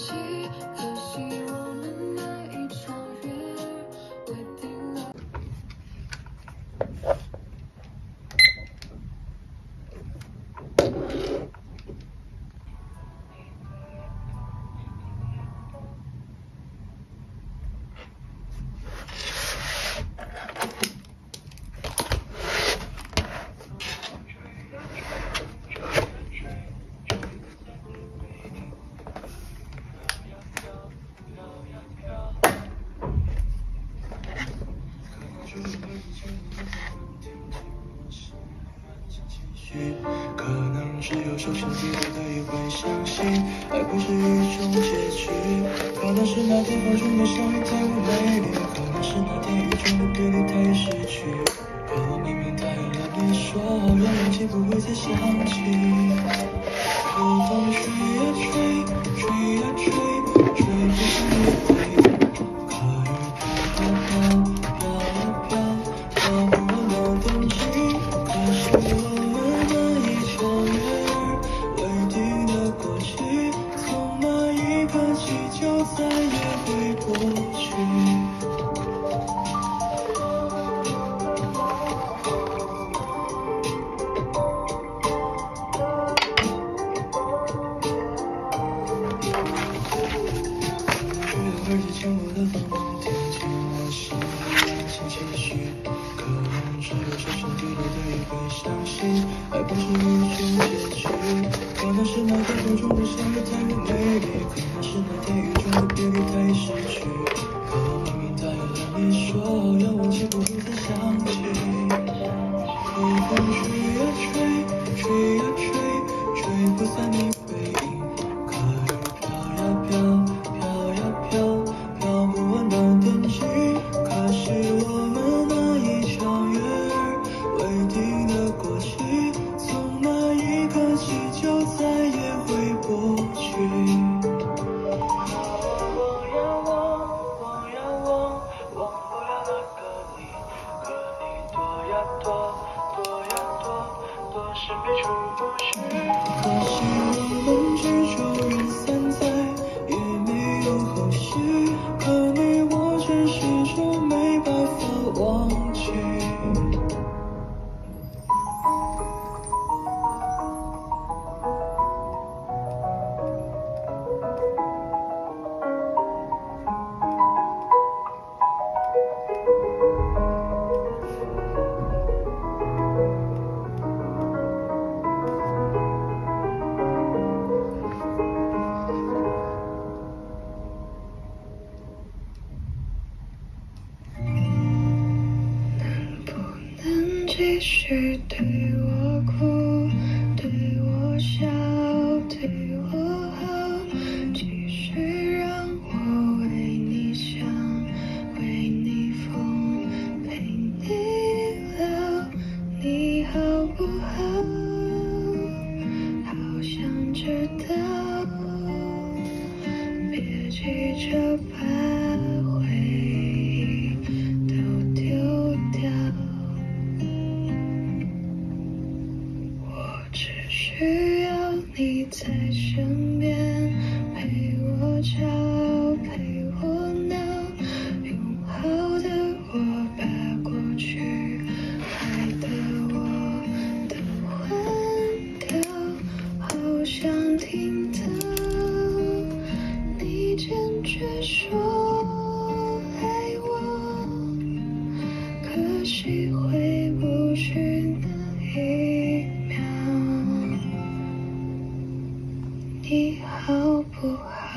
起，可惜我们那一场约未定了。 可能只有手心底里的一会相信，爱不是一种结局。可能是那天风中的相遇太过美丽，可能是那天雨中的别离太逝去。可我明明答应了你说，让忘记不会再想起。可风吹呀吹，吹呀吹，吹不散你回忆。可雨飘呀飘，飘呀飘，飘不完的风景。可是我们那一场约未定的过期，从那一刻起就再也回不去。耳机牵我的风，听见我心里轻轻期许。可能只有深深滴落的一会相信，爱不是一种结局。可能是那天风中的相遇太过美丽，可能是那天雨中的别离太逝去。可我明明答应了你说，要忘记不会再想起。可风吹呀吹，吹呀吹，吹不散你回忆。可雨飘呀飘，飘呀飘，飘不完的冬季。可是我们那一场约未定的过期，从那一刻起就再也回不去。望呀望，望呀望，忘不了那个你。可你躲呀躲，躲呀躲，躲是没处不去。可惜我们只求人散在，也没有后续。可你我却始终没办法忘记。 继续对我哭，对我笑，对我好，继续让我为你想，为你疯，陪你聊，你好不好？好想知道，别急着把回忆都丢掉。只需要你在身边，陪我吵，陪我闹，用好的我把过去坏的我都换掉。好想听到你坚决说爱我，可惜回不去那一秒。你好不好？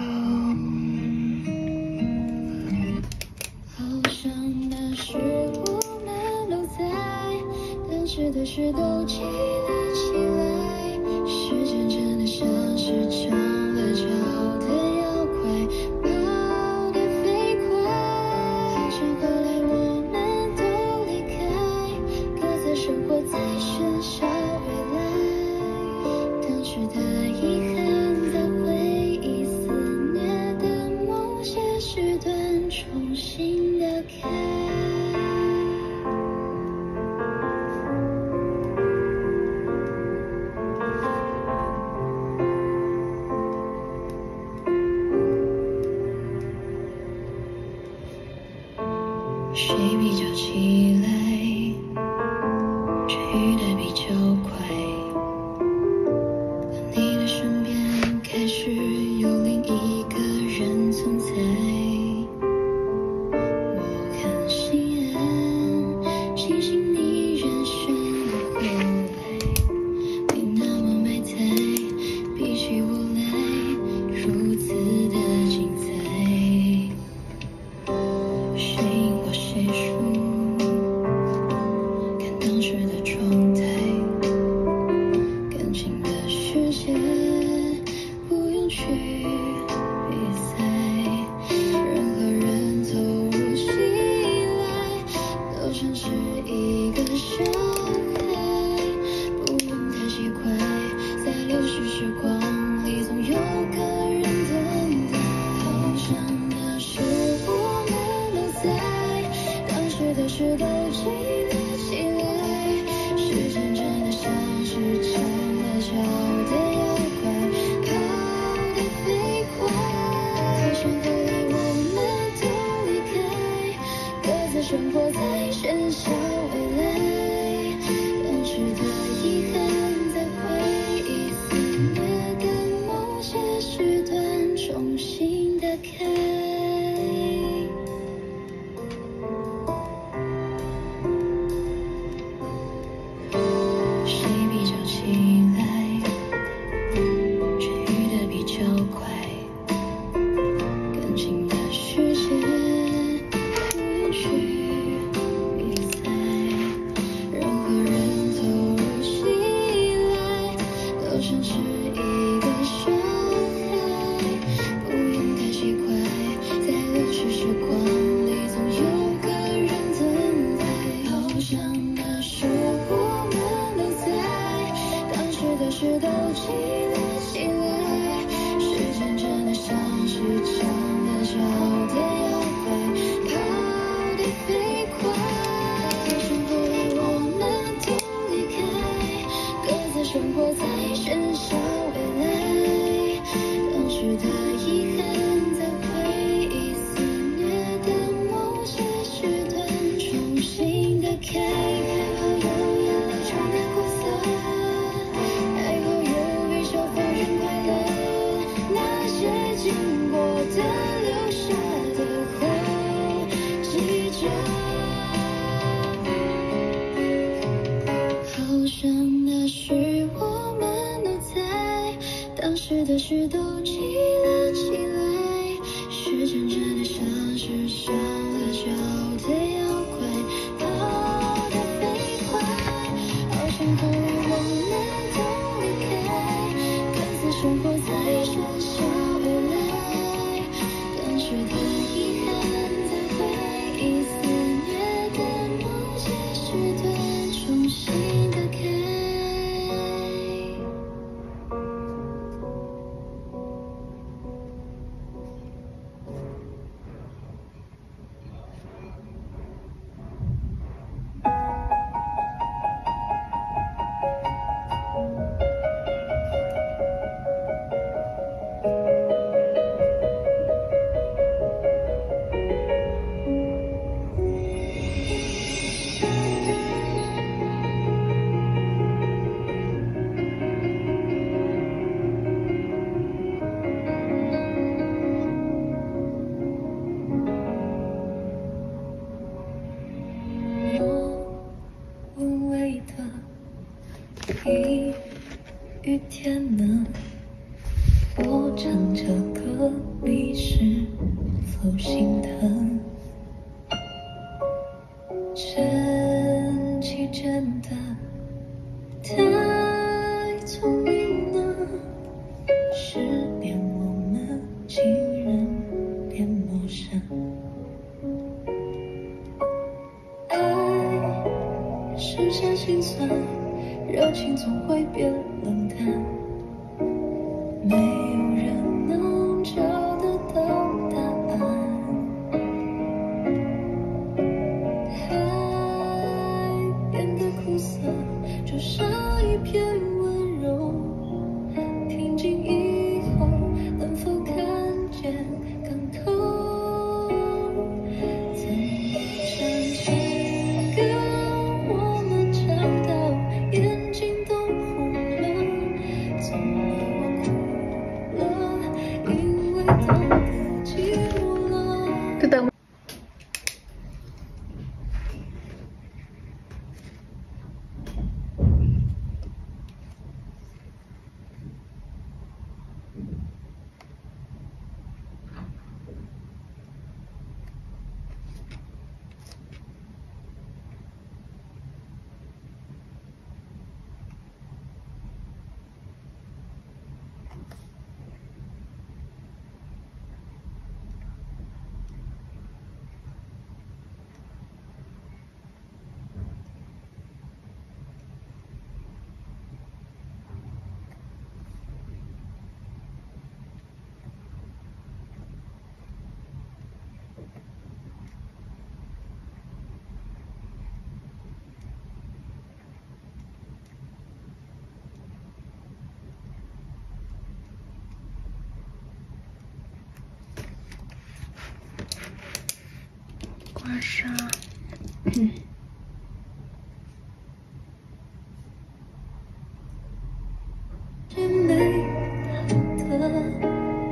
好像那时我们都在，但是的事都记了起来。时间真的像是长了脚的妖怪，跑得飞快。只后来我们都离开，各自生活在喧嚣未来。当时的遗憾。重新打开。 谁比较起来，却遇得比较快。当你的身边开始有另一个人存在，我看心安，庆幸你人生的后来，你那么埋汰，比起我来如此的精彩。谁赢或谁输，看当时的状态，感情的世界不用去比赛，人和人走入心来，都像是一个小孩，不用太奇怪，在流逝时光里总有个人等待，好像那时我们都在，当时的事都记了起来，时间真的像是成了小的妖怪，跑得飞快，好像后来我们都离开，各自生活在喧嚣未来，当时的遗憾在回忆肆虐的某些时段重新打开。谁比较起来，却遇得比较快，感情的世界不用去比赛，人和人走入心来，都像是一个小孩，不用太奇怪，在流逝时光里总有个人等待，好像那时我们都在，当时的事都记了起来，时间真的像是成了小的妖怪，跑得飞快，好像后来我们都离开，各自生活在喧嚣未来，当时的遗憾在回忆肆虐的某些时段重新打开，还好有眼泪冲淡苦涩，还好有微笑否认快乐，那些经过的留下的会记着，好像那时我们都在，当时的事都记了起来，时间真的像是上了脚的妖怪，跑得飞快，好像后来我们都离开，各自生活在喧嚣未来，当时的遗憾在回忆肆虐的某些时段重新打开。无谓的阴雨天呢，我唱着歌你是否心疼？真气真的太聪明了，是连我们竟然变陌生。爱是些心酸，热情总会变冷淡，没有人能找得到答案。爱变得苦涩，就剩一片温柔。平静以后，能否看见港头？怎么唱？ 沙。真美好的。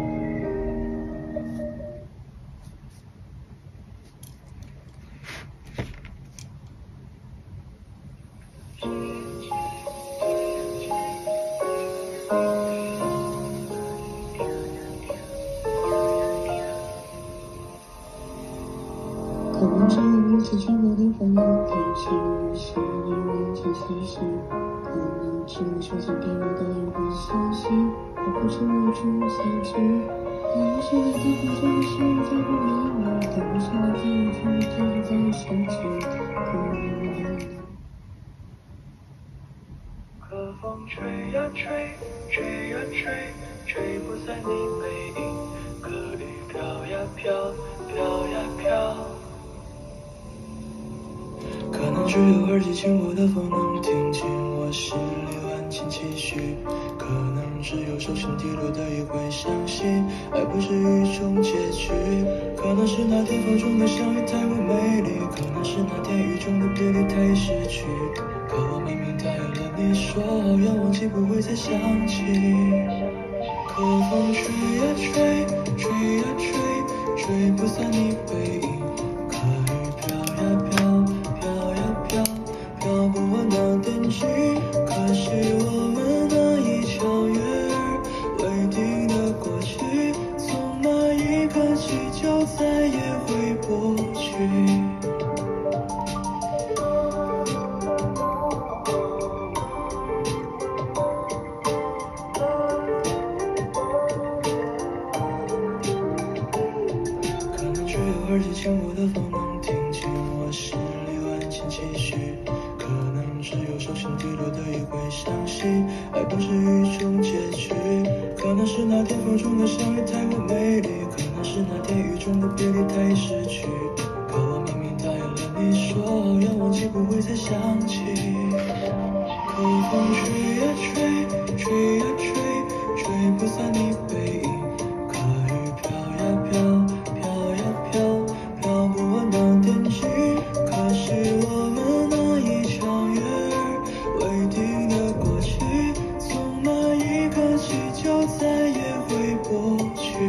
可能只有如此轻薄的烦恼提起我是你万千气息，可能只有手心滴落的一份消息，而不是无处结局。可能是那天风中的诗人在不美丽，可能是那天雨中的对你在生气，可能可风吹呀吹，吹呀吹，吹不散你背影，可雨飘呀飘，飘呀飘。可能只有耳机轻薄的风能听见我心里万千期许，可能只有手心滴落的一回相信，爱不是一种结局。可能是那天风中的相遇太过美丽，可能是那天雨中的别离太失去。可我明明答应了你说，要忘记不会再想起。可风吹呀吹，吹呀吹，吹不散你背影，可雨飘呀飘，飘呀飘，飘不完那点句。可惜我们那一场月儿未定的过去，从那一刻起就再也回不去。耳机牵过的风能听见我心里万千期许，可能只有手心滴落的一回相信，爱不是一种结局。可能是那天风中的相遇太过美丽，可能是那天雨中的别离太失去。可我明明答应了你说，要忘记不会再想起。可风吹呀吹，吹呀吹，吹不散你背影，可雨飘呀飘。飘不完那点句，可惜我们那一场月儿未定的过去，从那一刻起就再也回不去。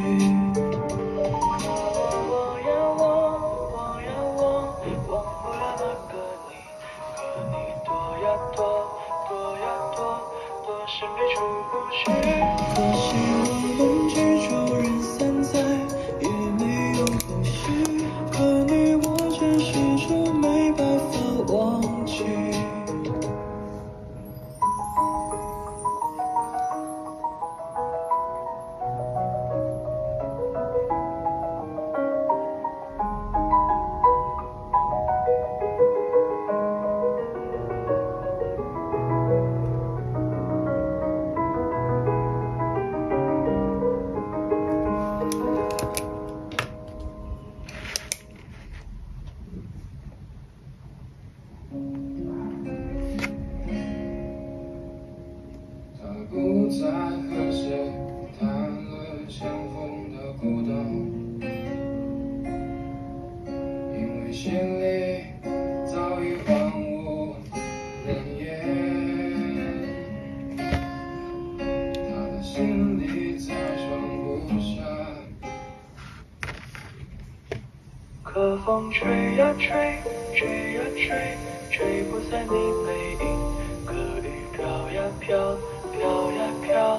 我呀我呀我，忘不了那个你，可你躲呀躲，躲呀躲，躲是没出去。可惜我们剧终人散在，也没有后续。可你我却始终没办法忘记。 不再和谁谈论相逢的孤岛，因为心里早已荒无人烟，他的心里再装不下。 可风吹呀吹，吹呀吹，吹不散你背影，可雨飘呀飘，飘呀飘。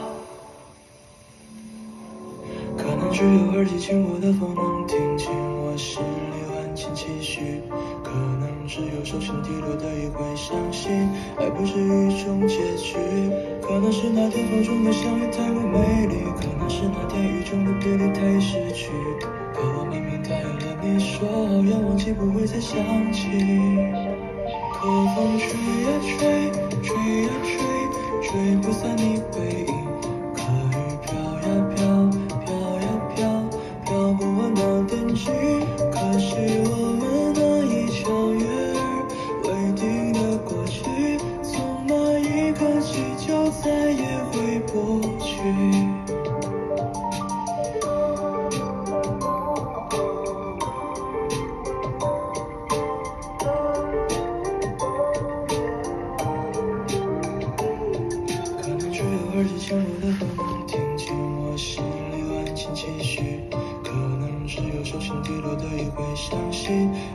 可能只有耳机轻薄的风能听见我心里万千期许，可能只有手心滴落的一回相信，爱不是一种结局。可能是那天风中的相遇太过美丽，可能是那天雨中的别离太失去。可我明明答应了你说，要忘记不会再想起。可风吹呀吹，吹呀吹，吹不散你背影，可雨飘呀飘，飘呀飘，飘不完那点句。可惜我们那一场月儿未定的过去，从那一刻起就再也回不去。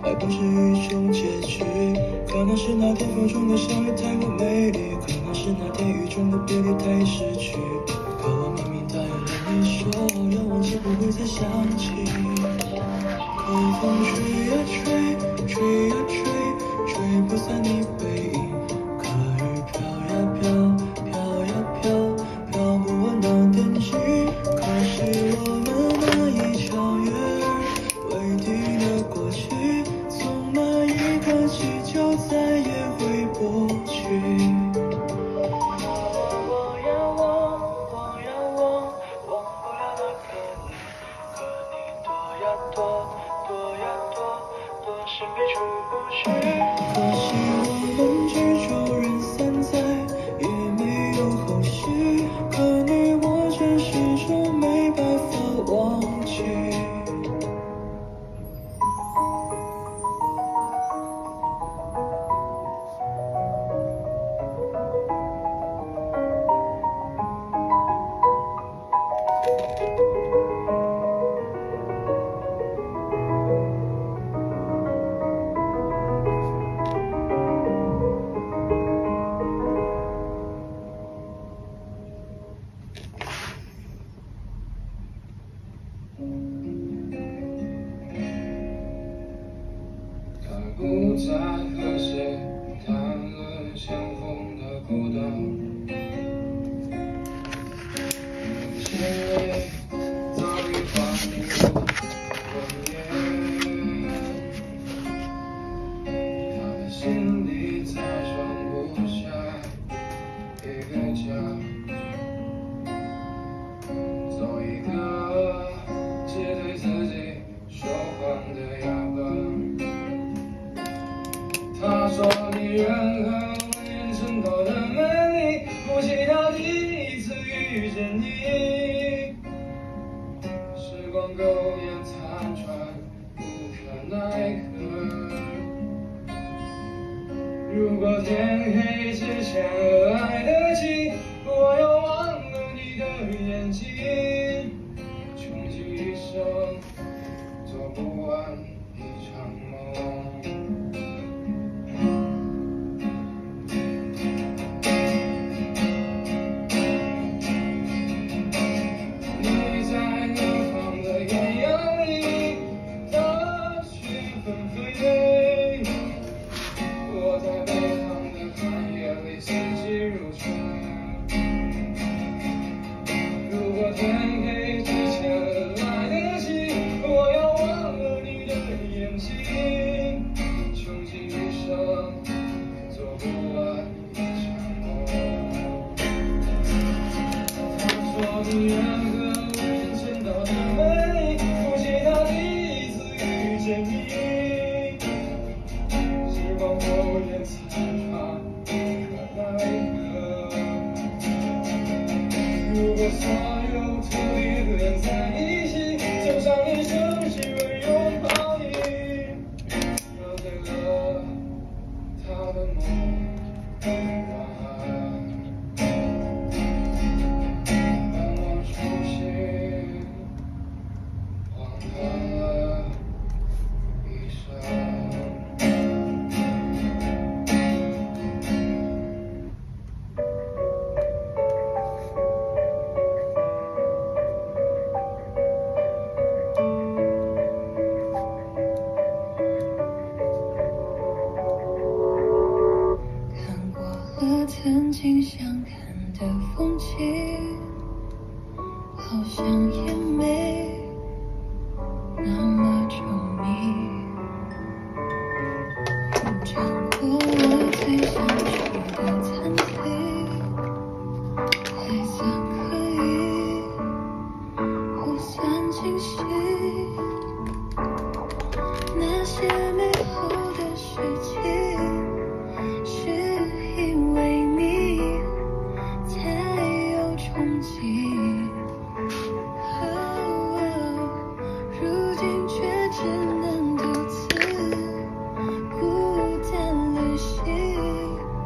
爱不是一种结局。可能是那天风中的相遇太过美丽，可能是那天雨中的别离太易失去。可我明明答应了你说，要忘记不会再想起。可风吹呀吹，吹呀吹，吹不散你背影。可雨飘呀飘，飘呀飘，飘不完那点迹。可惜我们那一场月儿为敌的过去，从那一刻起就再也回不去。忘呀忘，忘呀忘，忘不了那个你。可你躲呀躲，躲呀躲，躲是非出不去。可惜我们曲终人散在，也没有后续。可你我却始终没办法忘记。 他不再和谁谈论相逢的孤岛，心里早已放入温言，他的心里再装不下一个家，做一个只对自己说谎的哑巴。他说你任何温言渗透的美丽，不及他第一次遇见你。时光苟延残喘，无可奈何。如果天黑之前来得及，我要忘了你的眼睛，穷极一生做不完一场梦。天黑之前来得及，我要忘了你的眼睛，穷尽一生做不完一场梦。他说你任何温言渗透的美丽，不及他第一次遇见你。时光苟延残喘，无可奈何。如果所有土地连在一起，就像一生细微拥抱你，喝醉了他的梦。晚安，当我初醒，荒唐了一生。 曾经想看的风景，好像也没那么着迷。尝过我最想去的餐厅，还算可以互相惊喜。那些美好的事情，是因为你才有憧憬，如今却只能独自孤单旅行。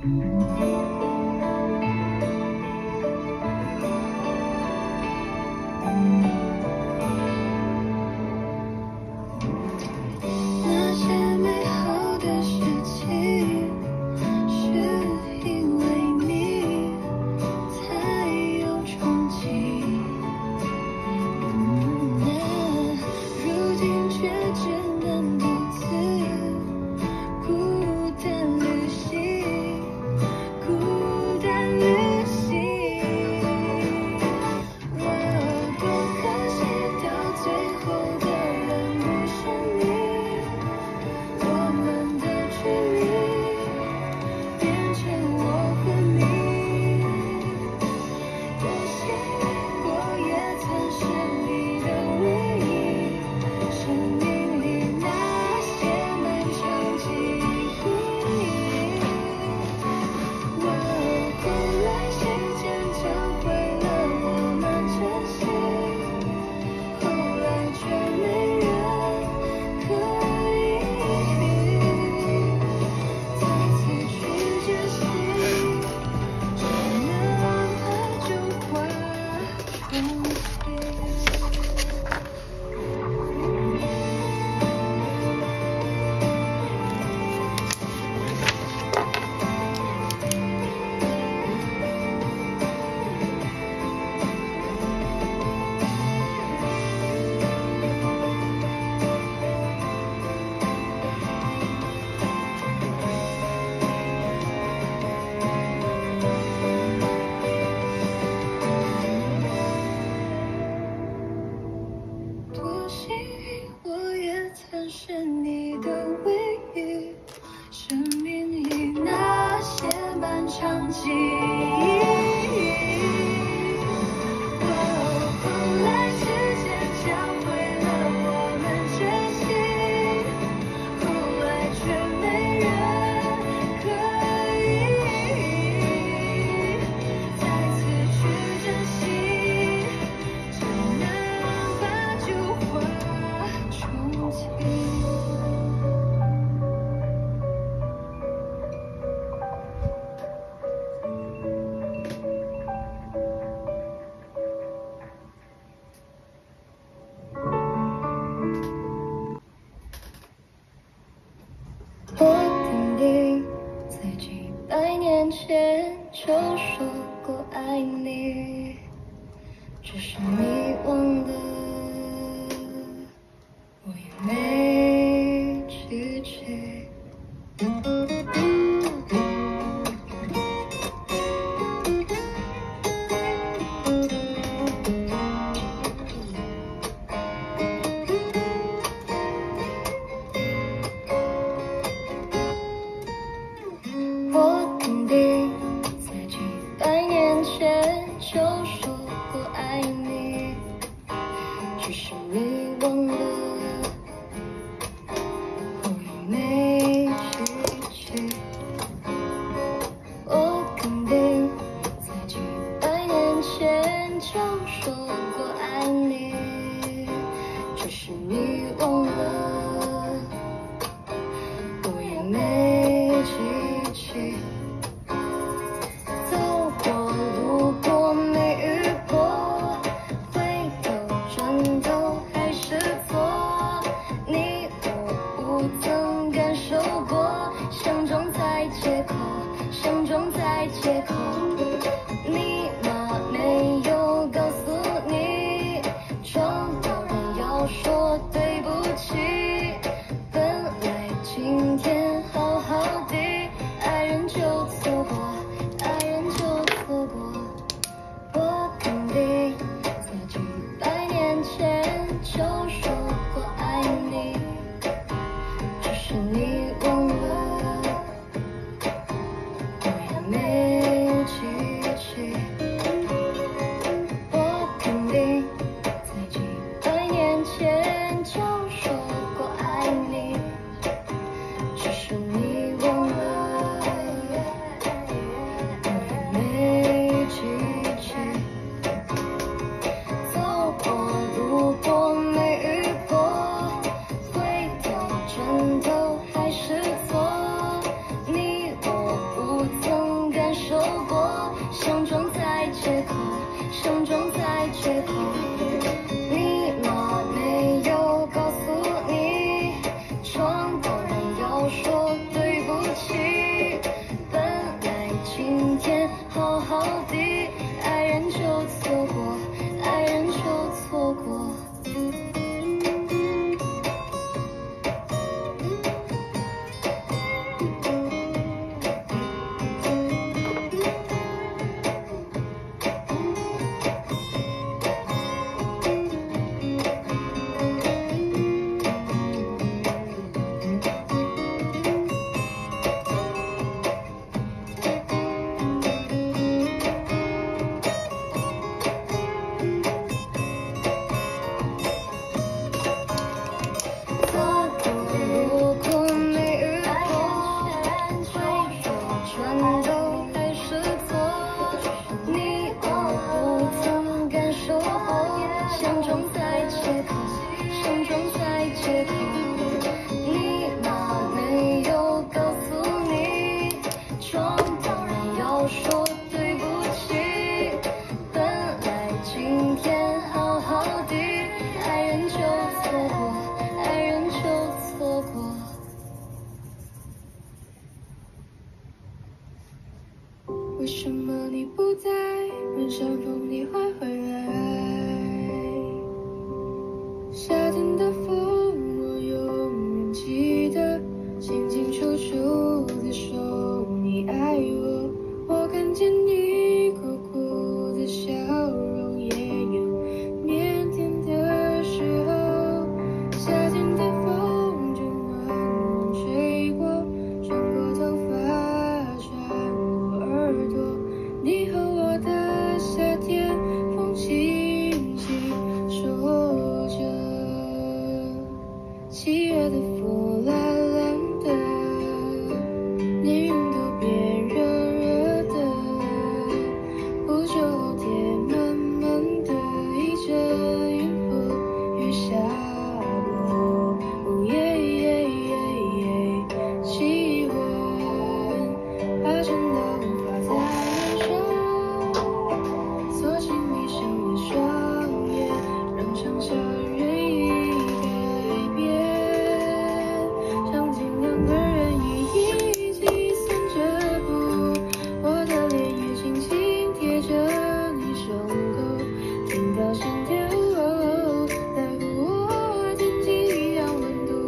那些美好的事情，是因为你才有憧憬。如今却只能独自孤单旅行，孤单旅行。我多可惜，到最后的人不是你，我们的距离变成我和你。多幸运，我也曾是你的唯一，生命里那些漫长记忆。我后来时间教会了我们珍惜，后来却没人可以再次去珍惜，只能怕就化重庆。多幸运，我也曾是你的唯一，生命里那些漫长记忆。后来时间教会了我们珍惜，后来却没人可以再次去珍惜，只能把旧话重听。我肯定在几百年前就说过爱你，只是你忘了，我也没记起。我肯定在几百年前就说过爱你，只是你忘了，我也没记起。我肯定在几百年前就说过爱你，只是你忘了，我也没记起。走过路过没遇过，回头转头还是错，你我不曾感受过，想装在借口，想装在借口。你妈没有告诉你，装到人要说对不起。本来今天好好的，爱人就错过，爱人就错过。我肯定在几百年前就说过爱你，只是你忘了，我也没想装在街口，想装在街口。你妈没有告诉你，闯荡人要说对不起。本来今天好好的，爱人就错过，爱人就错过。为什么你不在？人山风你会回来？夏天的风，我永远记得，清清楚楚的说你爱我。我看见你苦苦的笑容，也有腼腆的时候。夏天的风正暖暖吹过，穿过头发，穿过耳朵。你和我的夏天，风轻轻说着。7月的风蓝蓝的，连云都变热热的。不久后天慢慢的，一阵云和雨下过。哦耶耶耶耶，气温把尘到无法再燃烧。索性闭上了双眼，让想象任意改变。场景两个人一起散着步，我的脸也轻轻贴着你胸口，听到心跳在和我天气一样温度。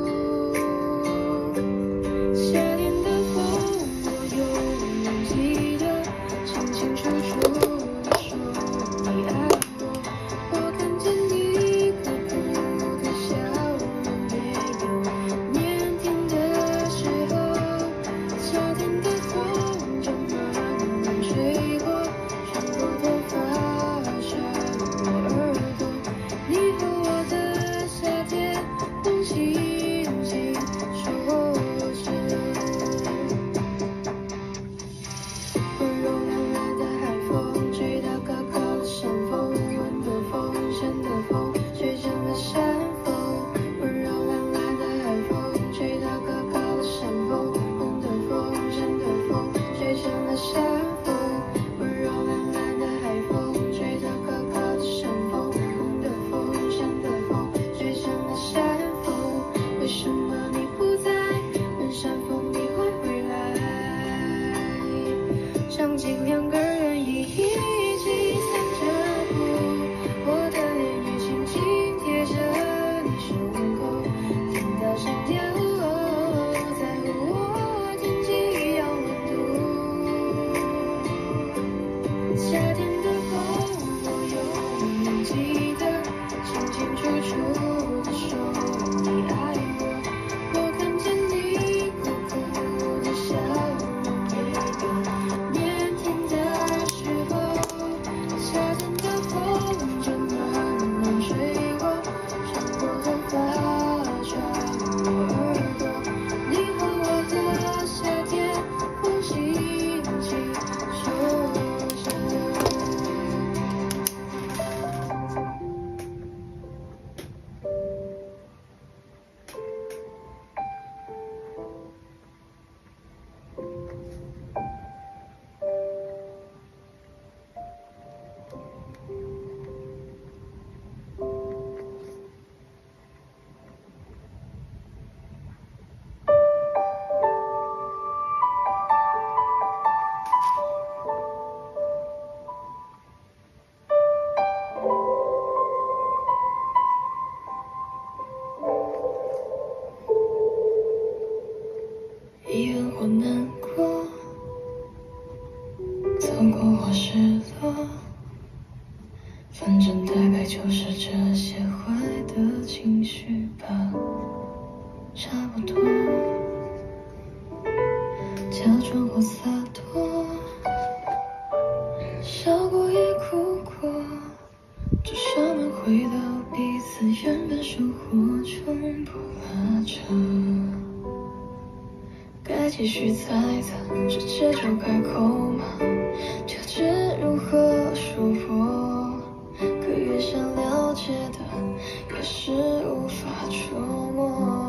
夏天的风，我永远记得，清清楚楚地说你爱我。我看见你苦苦的笑容，也有腼腆的时候。夏天的风正暖暖吹过，穿过头发，穿过耳朵。你和我的夏天，风轻轻说着。温柔凉凉的海风，吹到高高的山峰，温的风，咸的风，吹成了山峰。温柔凉凉的海风，吹到高高的山峰，温的风，咸的风，吹成了山峰。温柔凉凉的海风，吹到高高的山峰，温的风，咸的风，吹成了山峰。为什么你不在？人山风你会回来？场景两个人一起散着步，我的脸也轻轻贴着你胸口，听到心跳在和我天气一样温度。夏天的风，我永远记得，清清楚楚地说你爱我。我看见你苦苦的笑容，也有腼腆的或难过，走过或失落，反正大概就是这些坏的情绪吧，差不多。假装或洒脱，笑过也哭过，至少能回到彼此原本生活中不拉扯。该继续猜测，直接就开口吗？纠结如何说破，可越想了解的，越是无法捉摸。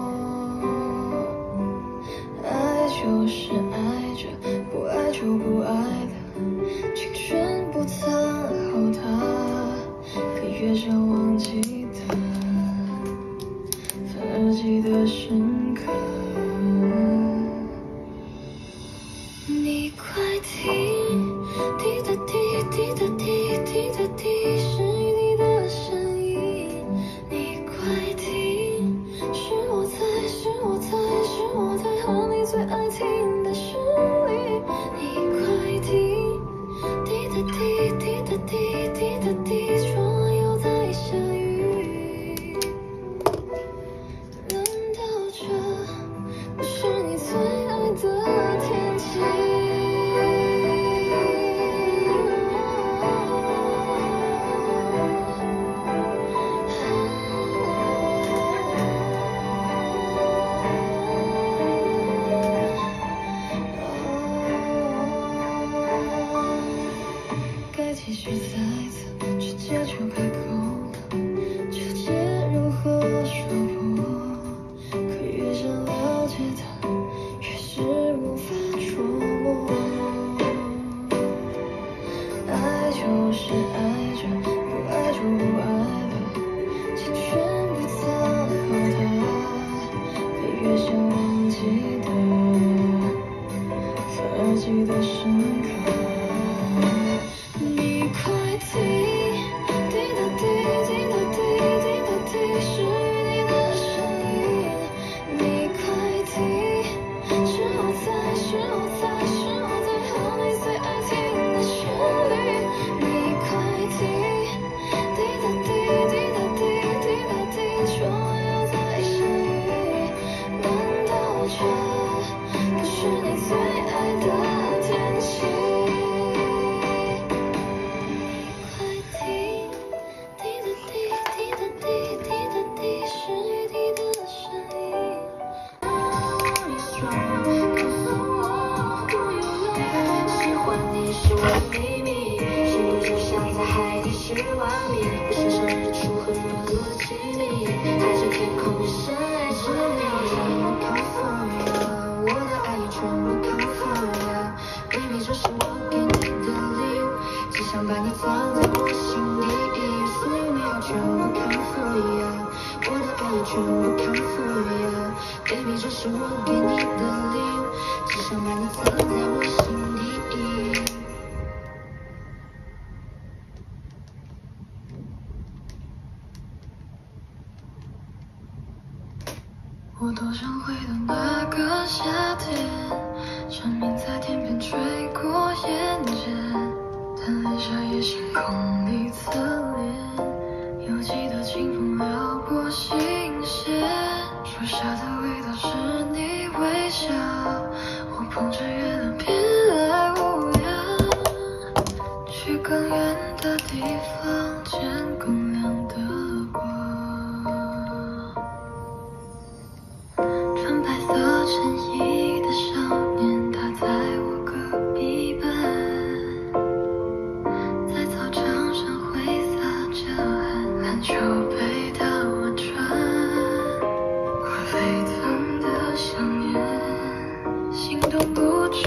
爱就是爱着，不爱就不爱了，青春不曾好它，可越想忘记的，反而记得深刻。你快听，滴答滴，滴答滴，滴答滴，是你的声音。你快听，是我在，是我在，是我在和你最爱听的旋律。你快听，滴答滴，滴答滴，滴答滴，窗外又在下雨。难道这不是你最爱的天气？该继续猜测，直接就开口了，纠结如何说破，可越想了解它，越是无法捉摸。爱就是爱着，不爱就不爱了，青春不曾好它，可越想忘记的，反而记得深刻。你快听，滴答滴，滴答滴，滴答滴，是你的声音。你快听，是我在，是我在，是我在和你最爱听的旋律。你快听，滴答滴，滴答滴，滴答滴，窗外又在下雨。难道这不是你最爱的天气？是我的秘密，心里就像在海底10万米，我欣赏日出和日落的机密，海着天空，深爱着你。California， 我的爱也全部 California，baby 这是我给你的礼物，只想把你藏在我心底。所有美好全部 California， 我的爱也全部 California，baby 这是我给你的礼物，只想把你藏在我心底。我多想回到那个夏天，蝉鸣在天边吹过眼间，但泪下也星空里侧脸，犹记得清风撩过心弦，树下的味道是你微笑，我捧着月亮偏爱无恙，去更远的地方见更亮的光。衬衣的少年，他在我隔壁班，在操场上挥洒着汗，篮球被他玩穿，我沸腾的想念，心动不止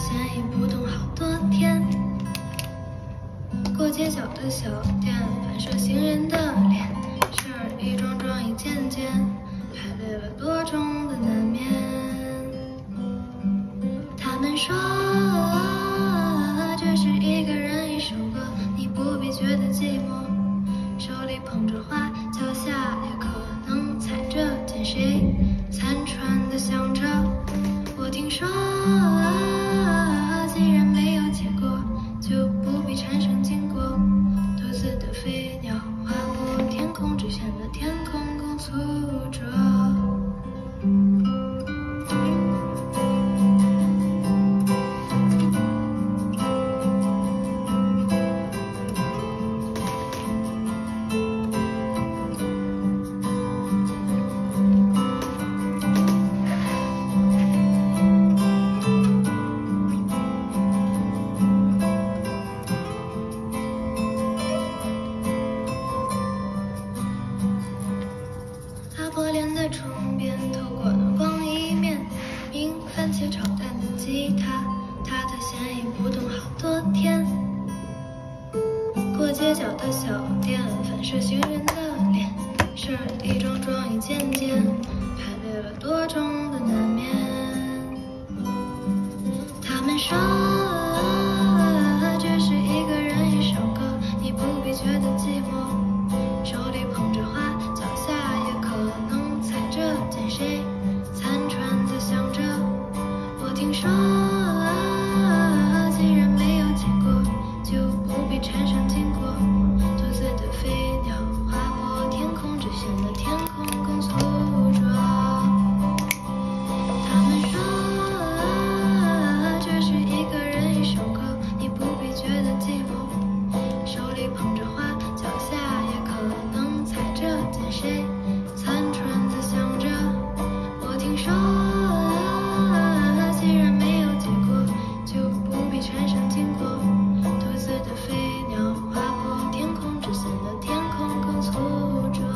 线已不动好多天。过街角的小店，反射行人的脸，事儿一桩桩一件件，排列了多种的难免。他们说这是一个人一首歌，你不必觉得寂寞。手里捧着花，脚下也可能踩着见谁残喘的想着。我听说既然没有结果，就不必产生经过。独自的飞鸟划过天空，只显得天空更粗浊。窗边透过暖光一面，名番茄炒蛋的吉他，它的弦已不动好多天。过街角的小店，反射行人的脸，事儿一桩桩一件件，排列了多种的难免。他们说这是一个人一首歌，你不必觉得寂寞。手里捧着花，脚下也可能踩着见谁残喘地想着。我听说既然没有结果，就不必产生经过。独自的飞鸟划过天空，只显得天空更粗浊。他们说这是一个人一首歌，你不必觉得寂寞。手里捧着花，脚下也可能踩着见谁残喘地想着。我听说既然没有结果，就不必产生经过。独自的飞鸟划过天空，只显得天空更粗浊。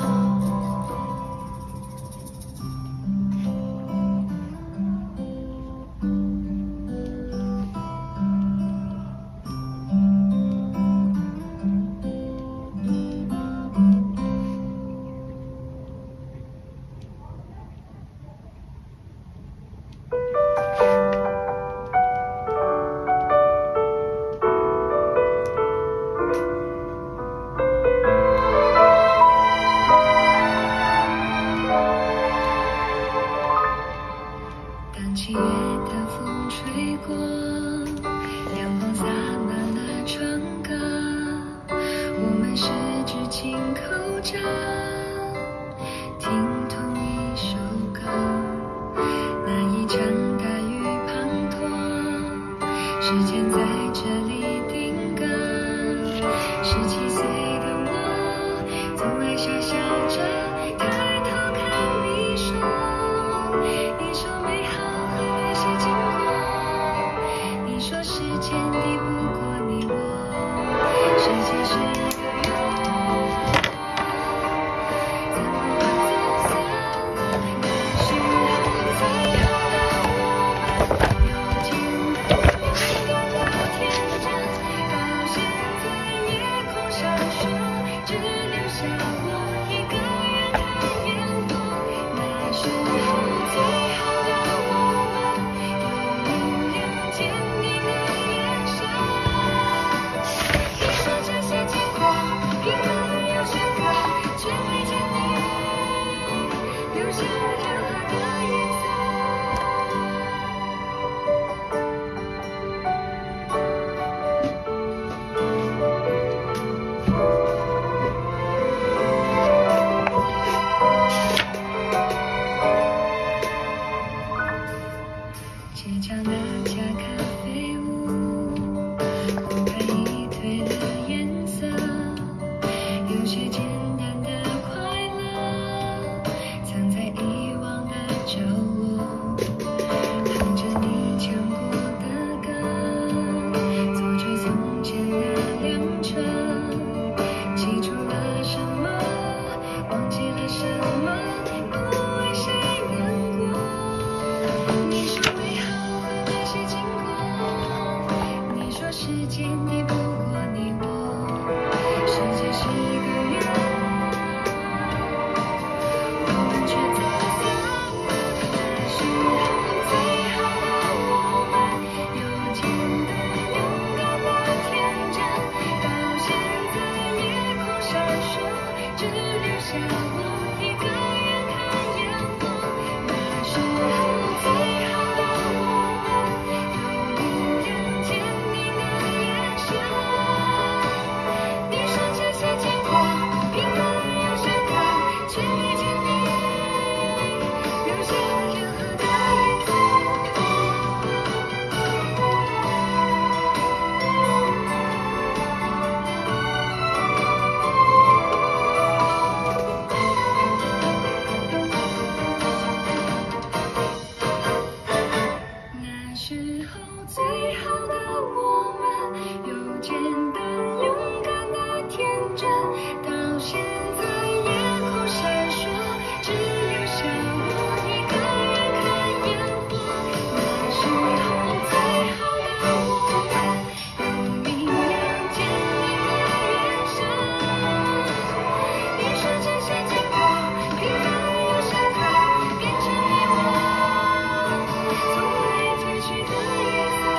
当七月的风吹过，阳光洒满了窗格，我们十指紧扣着，听同一首歌。那一场大雨滂沱，时间在这里定格。17岁的我，总爱傻笑着抬头看你说，你说美好和那些经过，你说时间抵不过你我，世界是个圆，怎么会走散了？那时候最好的我们，有天有多天真，到现在夜空闪烁，只留下我一个人看烟火。那时候最好的我们，有明亮坚定的眼神。你说这些经过，平淡又深刻，却没见你留下任何的颜色。街角那家咖啡屋，红白已褪了颜色，有些简单的快乐，藏在遗忘的角落。哼着你唱过的歌，坐着从前那辆车，记住了什么，忘记了什么，不为谁难过。你说美好和那些经过， 候最好的我们，又简单勇敢的天真，到现在夜空闪烁，只留下我一个人看烟火。那时候最好的我们，有明亮坚定的眼神。你说这些经过，平凡又深刻，变成你我从来褪去的颜色。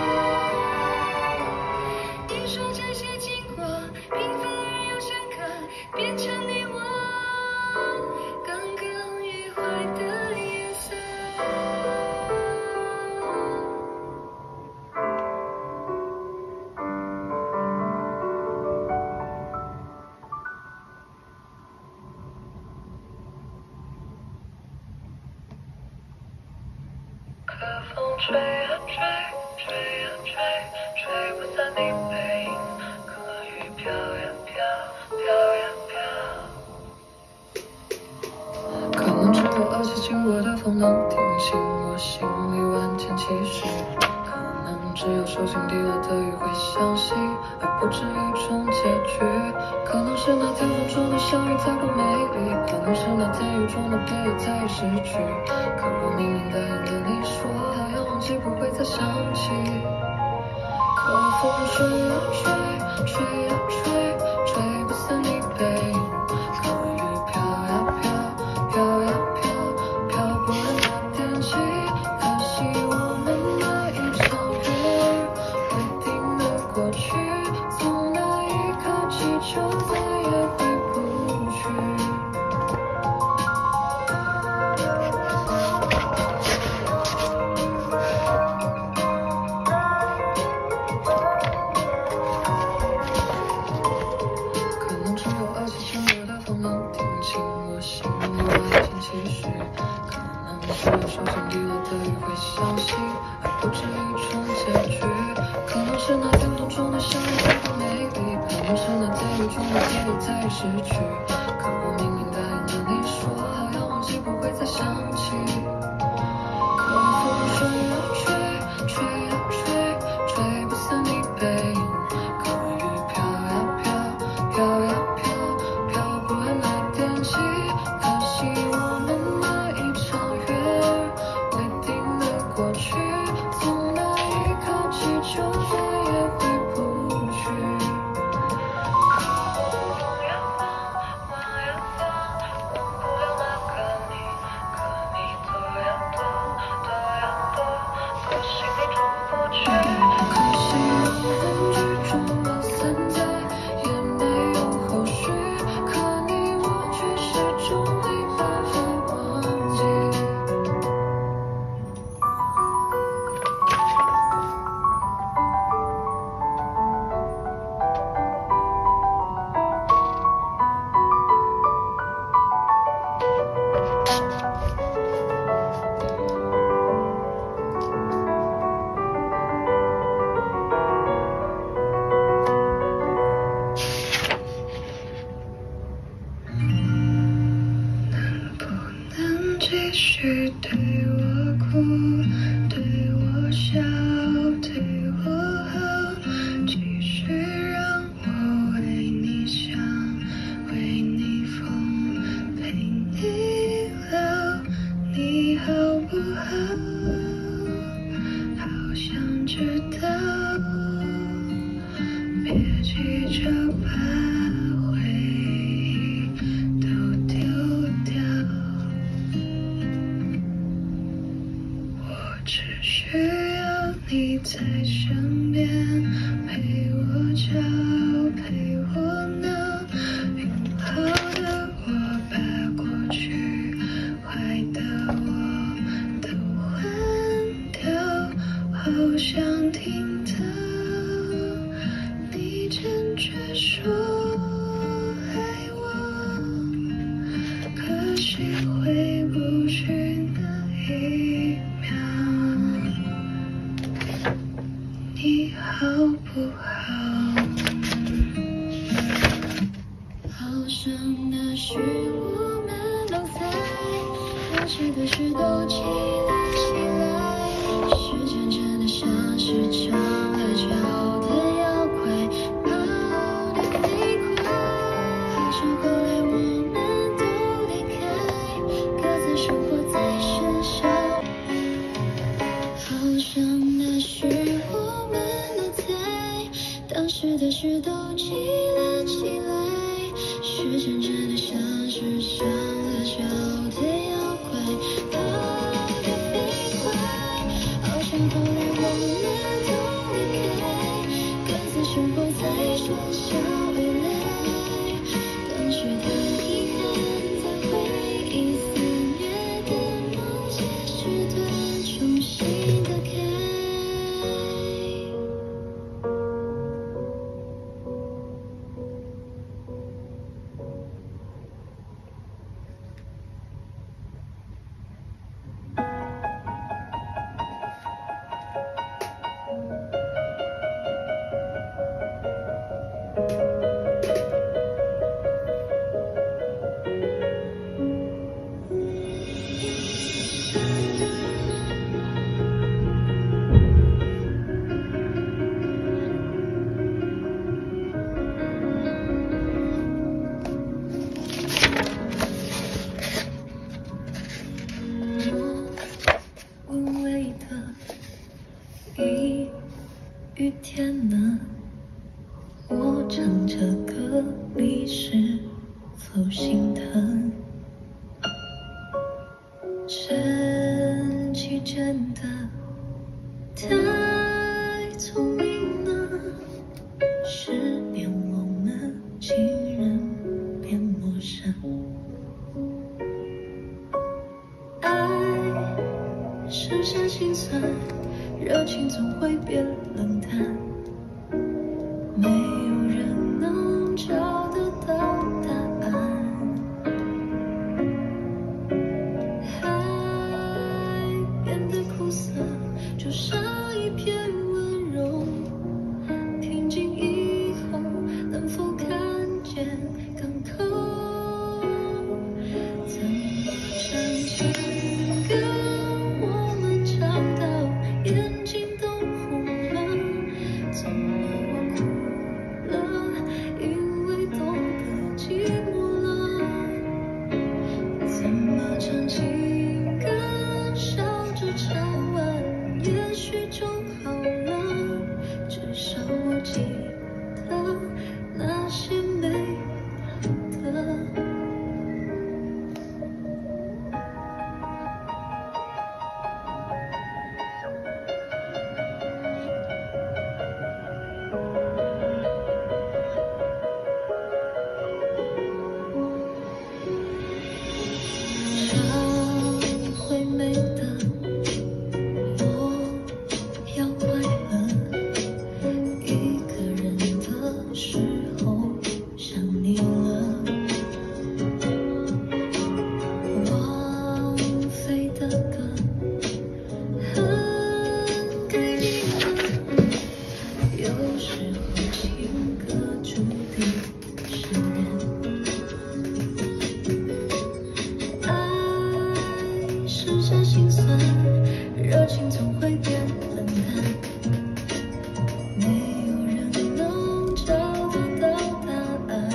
你说这些经过，平凡而又深刻，变成你我刚刚愉快的颜色。 可风吹啊吹，吹啊吹，吹不散你背影；可雨飘呀飘，飘呀飘。可能只有恶气经过的风能听清我心里万千期许，可能只有手心滴落的雨会相信，而不止一种结局。可能是那天风中的相遇太过美丽，可能是那天雨中的别离再也失去。可我明明答应了你说，好要忘记不会再想起。可风吹啊吹，吹啊吹，吹不散你背影；可雨飘呀飘，飘呀飘，飘不完那天起。可惜我们那一场雨，未定的过去，从那一刻起就再也回不去。可能只有恶气经过的风能听清我心里万千期许，可能只有手心滴落的雨会相信，而不止一种结局。可能是那天风中的相遇太过美丽，可能是那天雨中的别离再也失去。可我明明答应了你说，好要忘记不会再想起。可风吹啊吹，吹啊吹，吹不散你背影；可雨飘呀飘，飘呀飘，飘不完那天起。可惜我们那一场约，未定的过去，从那一刻起就再也回不去。风呀风，望呀望，忘不了那个你。可你躲呀躲，躲呀躲，可惜没冲过去。可惜我们剧终了散在，也没有后续。可你我却始终没办法忘记。不能继续对我哭，对我笑，对我好，继续让我为你想，为你疯，陪你老，你好不好？好想知道，别急着把回忆都丢掉。我只需要你在身边，陪我吵，陪我闹，用好的我把过去坏的我都换掉。好想听到你坚决说爱我，可惜回不去那一秒。你好不好？ 好像那时我们都在，可是的事都起来起来，时间真的像的事都记了起来，时间真的像是上了脚的妖怪，跑得飞快，好像后来我们都离开，各自生活在喧嚣未来，当时的遗憾在回忆肆虐的某些时段重新打开。微微的雨天呢，我唱着歌你是否心疼？生气真的太聪明了，十年我们竟然变陌生。爱剩下心酸，热情总会变冷淡，没有人能找得到答案。海变得苦涩，就剩一片温柔。平静以后，能否看见港口？怎么唱情歌？我们唱到眼睛都红了，怎么我哭了？因为懂得寂寞了。怎么唱情歌？笑着唱完，也许就好了。至少我记得那些美好的。常会美的，我要快乐。一个人的时候想你了，王菲的歌很给力的，有时候情歌注定伤人。爱剩下心酸，热情总会变冷淡，没有人能找得到答案。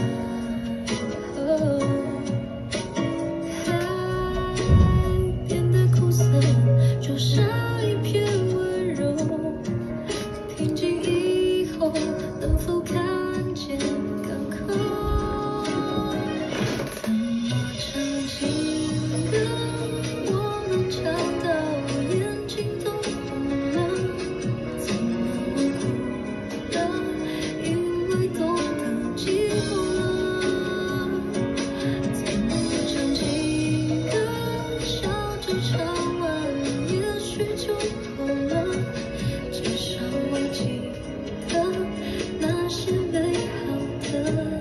海变得苦涩，就剩一片温柔。平静以后，能否看见港口？怎么唱情歌？我们唱到眼睛都红了。怎么我哭了？因为懂得寂寞了。怎么唱情歌？笑着唱完，也许就好了。至少我记得那些美好的。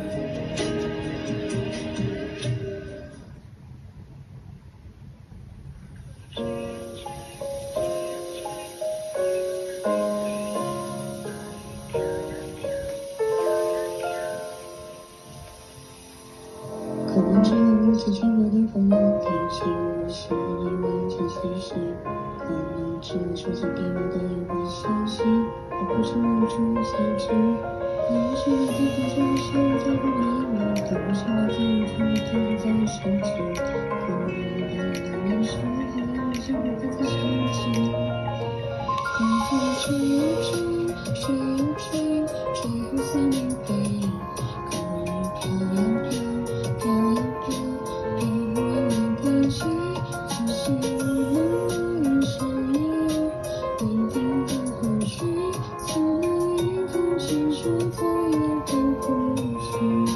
可能只有如此轻柔的风能提起我心里万千情绪，可能只有手心滴落的一回消息，而不是无处下去。也许你自己就是在不迷茫，可不是我在一天一天在失去，可能当你说好就不再想起。风风吹又吹，吹又吹，吹吹拂散你背影，可日飘呀飘，飘呀飘，飘不完的天际，只是我们能相依，未定的后续，从那一刻起说再也不回去。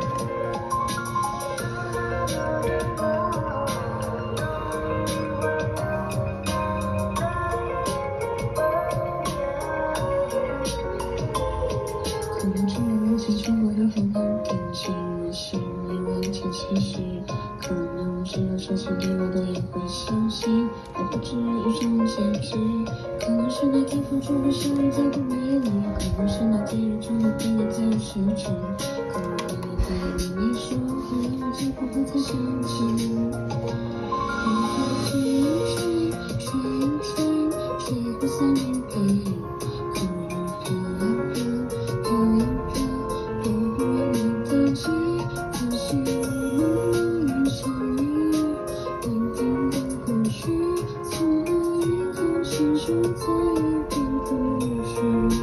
可能只有我记住我的风能定情，我心里万千其实，可能只有手心里我的也会相信，还不至于一种结局。可能是那天付出的相遇太过美丽，可能是那天雨中的别离太有实质，可能对你说好了，就不会再想起。风吹呀吹，吹呀吹，吹不散你背影，可日飘呀飘，飘呀飘，飘不完的天际，可惜我们能相依，未定的后续，从那一刻起说再也不回去。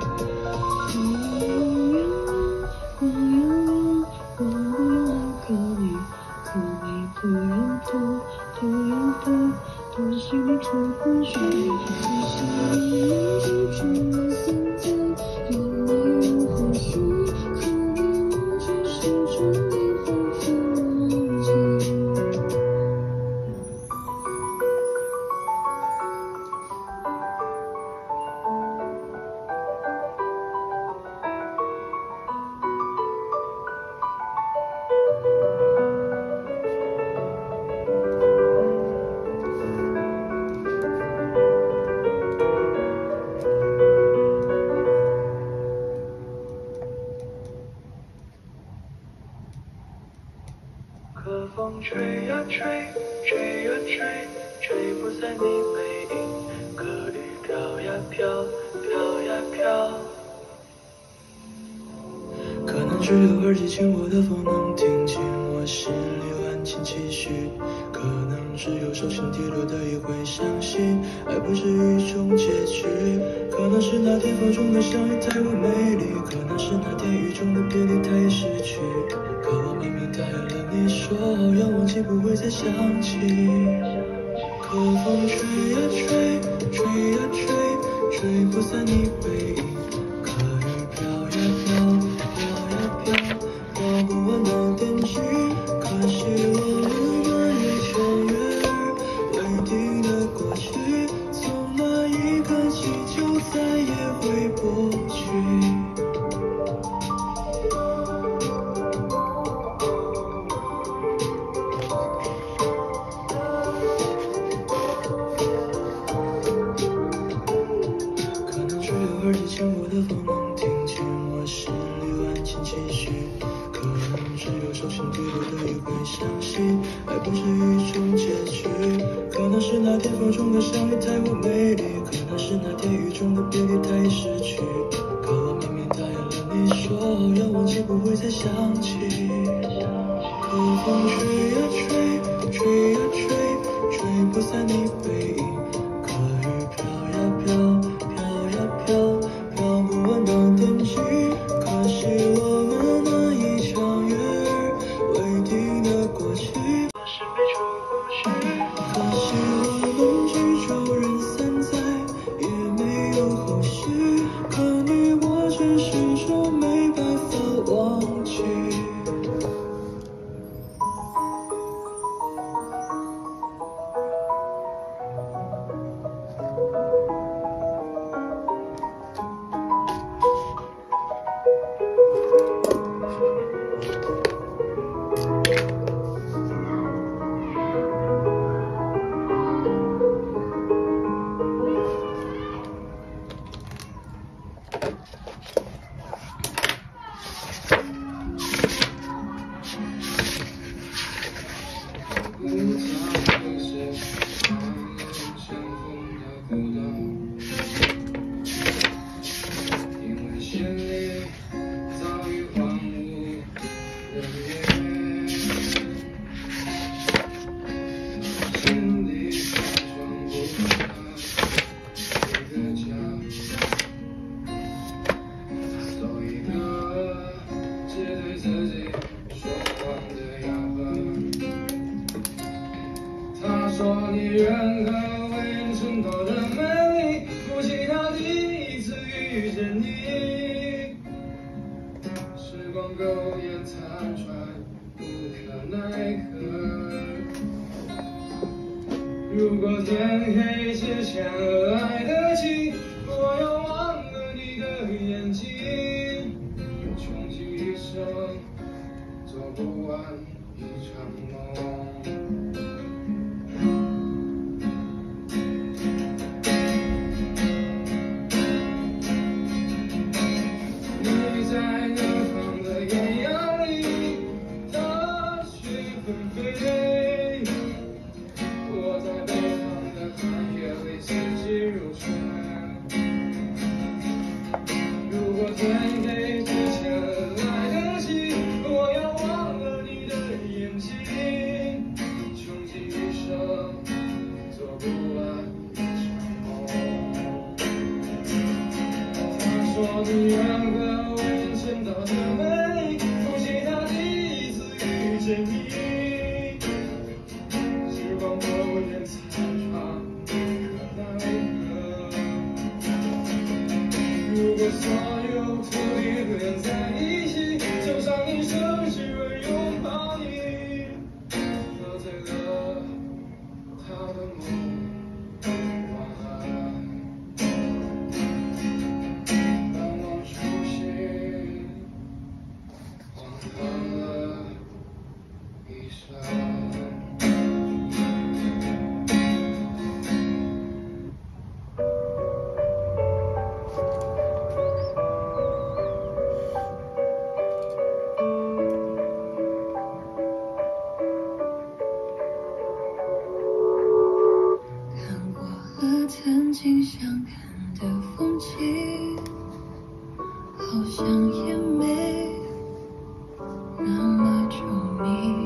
我有不要可你，可你不用多，不用多，多心里出回去。可惜我们只住了现在，也没有后续，可你我却始终没办法忘记。 可风吹呀吹，吹呀吹，吹不散你背影，可雨飘呀飘，飘呀飘。可能只有耳机经过的风能听见我心里万千期许，可能只有手心滴落的一回相信，爱不止一种结局。可能是那天风中的相遇太过美丽，可能是那天雨中的别离太易失去。可我明明答应了你说好要忘记不会再想起。可风吹呀吹，吹呀吹，吹不散你背影，可雨飘呀飘，飘呀飘，飘不完的天际，可惜我们难以超越未定的过去，从那一刻起就再也回不去。耳机经过的风能听见我心里万千期许，可能只有手心滴落的一回相信，爱不止一种结局。可能是那天风中的相遇太过美丽，可能是那天雨中的别离太易失去。可我明明答应了你说好要忘记不会再想起。可风吹呀吹，吹呀吹，吹不散你背影，可雨飘呀飘，飘呀飘，飘不完的天际，可惜我们难以超越未定的过去。是没出过去，可惜我们只骤然散在，也没有后续，可你我却始终没办法忘记。 光苟延残喘，无可奈何。如果天黑之前来得及，我要忘了你的眼睛，穷极一生做不完一场梦。你在南方的艳阳里，大雪纷飞；我在北方的寒夜里，四季如春。如果天黑之前来得及，我要忘了你的眼睛，穷极一生做不完一场梦。他说你愿和我眼前到的美，不记他第一次遇见你。时光苟延残喘，无可奈何。如果所有土地连在一起，就像一生只为拥抱你，喝醉了他的梦，晚安。难忘初心，荒唐了一生。 看过了曾经想看的风景，好像也没那么著名。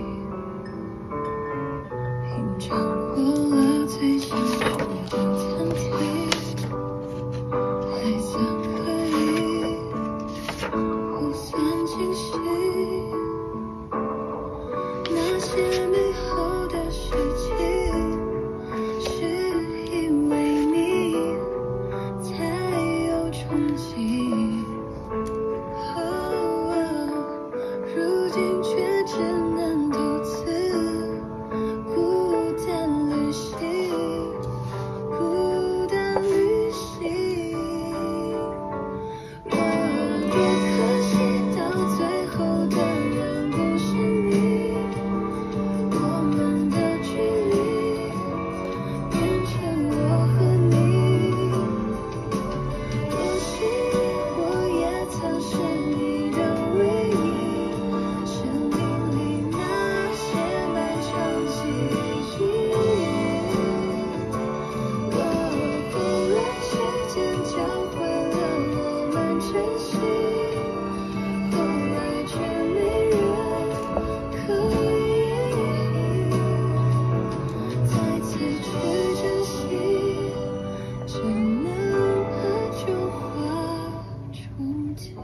品尝过了最想去的餐厅，还算可以，不算惊喜。那些美好的事情，是因为你才有憧憬。如今却只能独自孤单旅行，孤单旅行。多可惜，到最后的人不是你，我们的距离变成我和你。多希我也曾是你的唯一，生命里那些漫长记忆。后来时间教会了我们珍惜，后来却没人可以再次去珍惜，只能把旧话重提。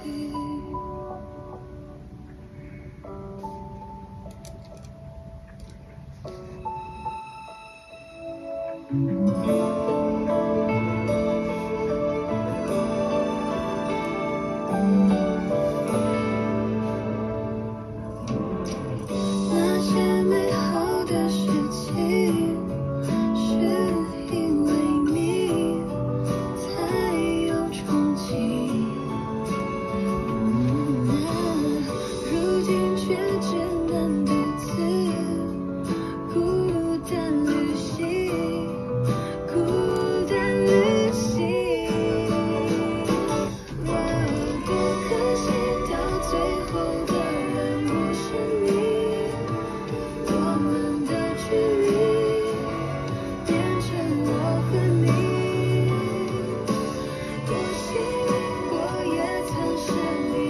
那些美好的事情，是因为你才有憧憬。如今却只能独自孤单旅行，孤单旅行。多可惜，到最后的人不是你，我们的距离变成我和你。多希我也曾是你